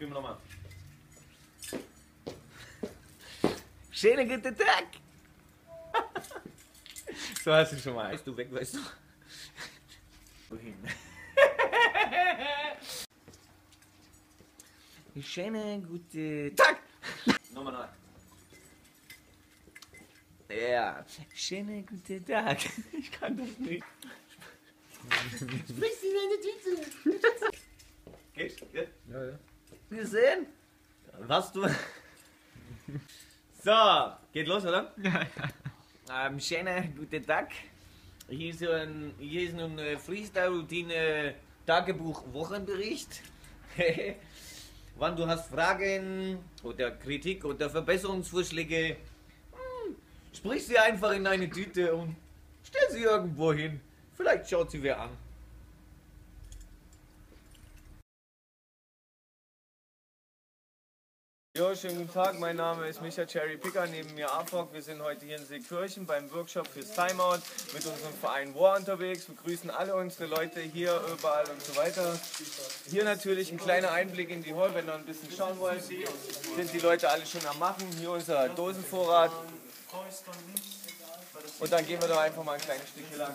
Spielen wir nochmal. Schönen guten Tag! So hast du schon mal. Weißt du weg, weißt du? Wohin? Schönen guten Tag! Nochmal neu. Ja, schönen guten Tag. Ich kann das nicht. Sprichst du in deine Tüte? Geht's? Ja. Ja, ja. Gesehen? Was du? So, geht los, oder? Ja, ja. Schönen guten Tag. Hier ist ein Freestyle-Routine Tagebuch-Wochenbericht. Wann du hast Fragen oder Kritik oder Verbesserungsvorschläge, sprich sie einfach in eine Tüte und stell sie irgendwo hin. Vielleicht schaut sie wer an. Jo, schönen guten Tag, mein Name ist Micha Cherry Picker, neben mir AFOG. Wir sind heute hier in Seekirchen beim Workshop fürs Timeout mit unserem Verein War unterwegs. Wir grüßen alle unsere Leute hier, überall und so weiter. Hier natürlich ein kleiner Einblick in die Hall, wenn ihr ein bisschen schauen wollt. Sind die Leute alle schon am Machen. Hier unser Dosenvorrat. Und dann gehen wir doch einfach mal ein kleines Stückchen lang.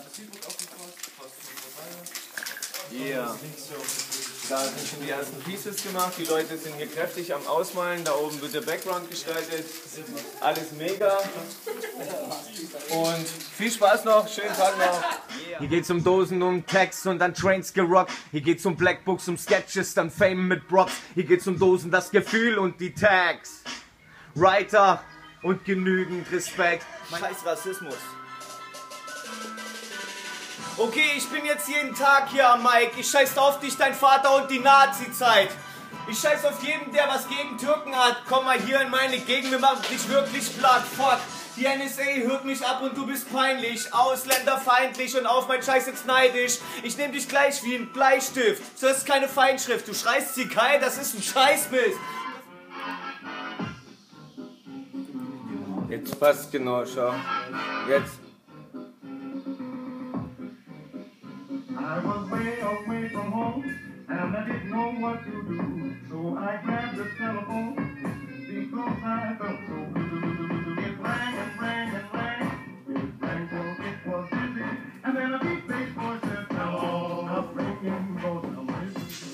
Yeah. Da sind schon die ersten Pieces gemacht, die Leute sind hier kräftig am Ausmalen, da oben wird der Background gestaltet, alles mega und viel Spaß noch, schönen Tag noch. Hier geht's um Dosen, um Text und dann Trains gerockt. Hier geht's um Blackbooks, um Sketches, dann Fame mit Props. Hier geht's um Dosen, das Gefühl und die Tags. Writer und genügend Respekt. Scheiß Rassismus. Okay, ich bin jetzt jeden Tag hier am Mic. Ich scheiß auf dich, dein Vater und die Nazi-Zeit. Ich scheiß auf jeden, der was gegen Türken hat. Komm mal hier in meine Gegend, wir machen dich wirklich platt. Fuck, die NSA hört mich ab und du bist peinlich. Ausländerfeindlich und auf mein Scheiß jetzt neidisch. Ich nehm dich gleich wie ein Bleistift. Das ist keine Feinschrift. Du schreist sie geil, das ist ein Scheißbild. Jetzt passt genau, schau. Jetzt. I was way away from home, and I didn't know what to do. So I grabbed the telephone, because I felt so good. It rang and rang and rang. It rang till it was busy, and then a big bass voice said, "Hello, I'm ringing for some music."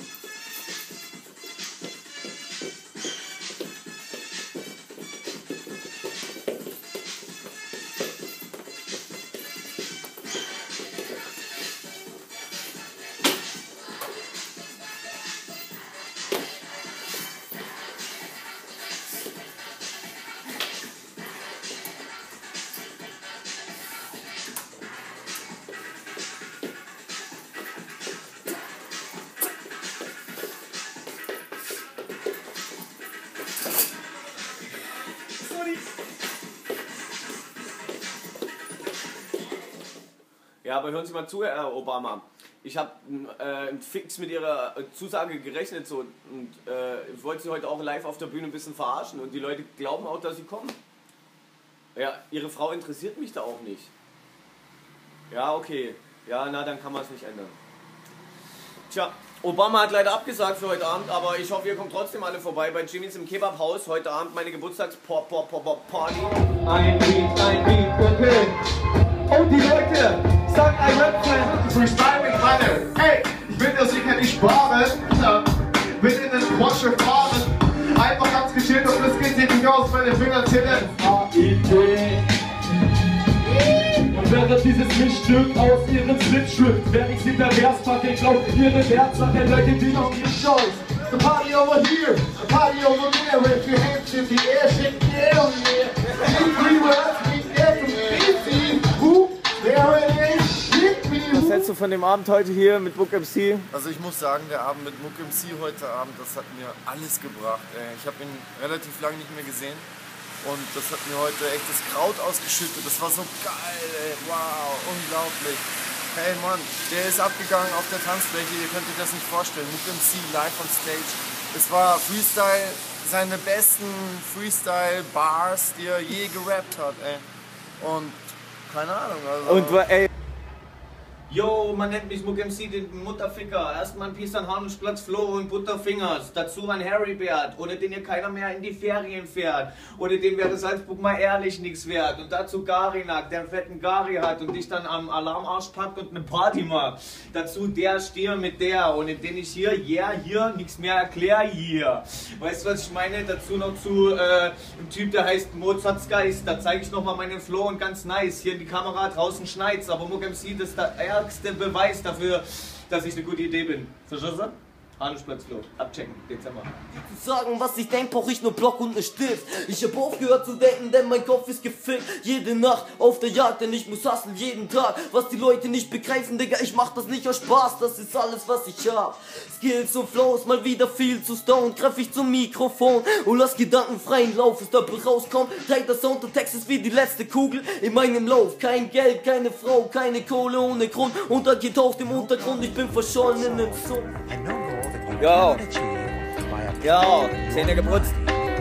Ja, aber hören Sie mal zu, Herr Obama. Ich habe fix mit Ihrer Zusage gerechnet so, und ich wollte Sie heute auch live auf der Bühne ein bisschen verarschen und die Leute glauben auch, dass Sie kommen. Ja, Ihre Frau interessiert mich da auch nicht. Ja, okay. Ja, na, dann kann man es nicht ändern. Tja, Obama hat leider abgesagt für heute Abend, aber ich hoffe, ihr kommt trotzdem alle vorbei bei Jimmys im Kebabhaus. Heute Abend meine Geburtstags-Party. Ein Beat, okay. Und die Leute sagen ein Rap-Fan. Freestyle mich alle. Ey, ich will das sicher nicht sparen. Will in den Porsche fahren. Einfach ganz gechillt und das geht hier nicht aus, meine Finger zählen. Idee. Und während dieses Mischstück aus ihren Slips schlüpft, werde ich sie pervers packe, glaub ihre Wertsache, Leute, die noch ihr Choice. The party over here, the party over there. With your hands in the air, shake the air on the air. We were asking there from busy. Who? There it is. Hit me. Was hältst du von dem Abend heute hier mit Book MC? Also ich muss sagen, der Abend mit Book MC heute Abend, das hat mir alles gebracht. Ich habe ihn relativ lange nicht mehr gesehen und das hat mir heute echt das Kraut ausgeschüttet. Das war so geil, ey. Wow, unglaublich. Hey Mann, der ist abgegangen auf der Tanzfläche, ihr könnt euch das nicht vorstellen. Book MC live on stage. Es war Freestyle, seine besten Freestyle-Bars, die er je gerappt hat, ey. Und keine Ahnung, also... Und ey. Yo, man nennt mich Muck MC, den Mutterficker. Erstmal ein Piece an Handelsplatz, Flo und Butterfingers. Dazu ein Harrybert, ohne den hier keiner mehr in die Ferien fährt. Ohne den wäre Salzburg mal ehrlich nichts wert. Und dazu Garinak, der einen fetten Gari hat und dich dann am Alarmarsch packt und eine Party macht. Dazu der Stier mit der, ohne den ich hier, hier, nichts mehr erklär hier. Weißt du, was ich meine? Dazu noch zu einem Typ, der heißt Mozarts Geist. Da zeige ich nochmal meinen Flow und ganz nice. Hier in die Kamera, draußen schneit's. Aber Muck MC, das ist der ärgste Beweis dafür, dass ich eine gute Idee bin. Verstehst du? Handelsplatz Flow. Abchecken. Dezember. Sagen, was ich denk, brauch ich nur Block und ne Stift. Ich hab aufgehört zu denken, denn mein Kopf ist gefickt. Jede Nacht auf der Jagd, denn ich muss hustlen jeden Tag. Was die Leute nicht begreifen, Digga, ich mach das nicht aus Spaß. Das ist alles, was ich hab. Skills und Flows, mal wieder viel zu stone. Greif ich zum Mikrofon und lass gedankenfreien Lauf. Es dabei rauskommt, teilt der Sound und Text ist wie die letzte Kugel in meinem Lauf. Kein Geld, keine Frau, keine Kohle ohne Grund. Untergetaucht im Untergrund, ich bin verschollen in den Sumpf. Yo, yo, Zähne geputzt.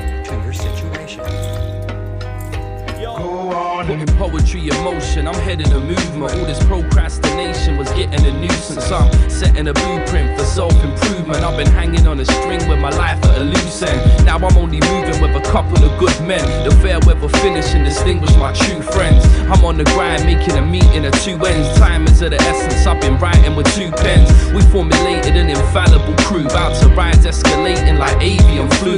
Putting poetry in motion, I'm heading a movement. All this procrastination was getting a nuisance. I'm setting a blueprint for self-improvement. I've been hanging on a string with my life at a loose end. Now I'm only moving with a couple of good men. The fair weather finish and distinguish my true friends. I'm on the grind, making a meeting at two ends. Time is of the essence, I've been writing with 2 pens. We formulated an infallible crew, about to rise, escalating like avian flu.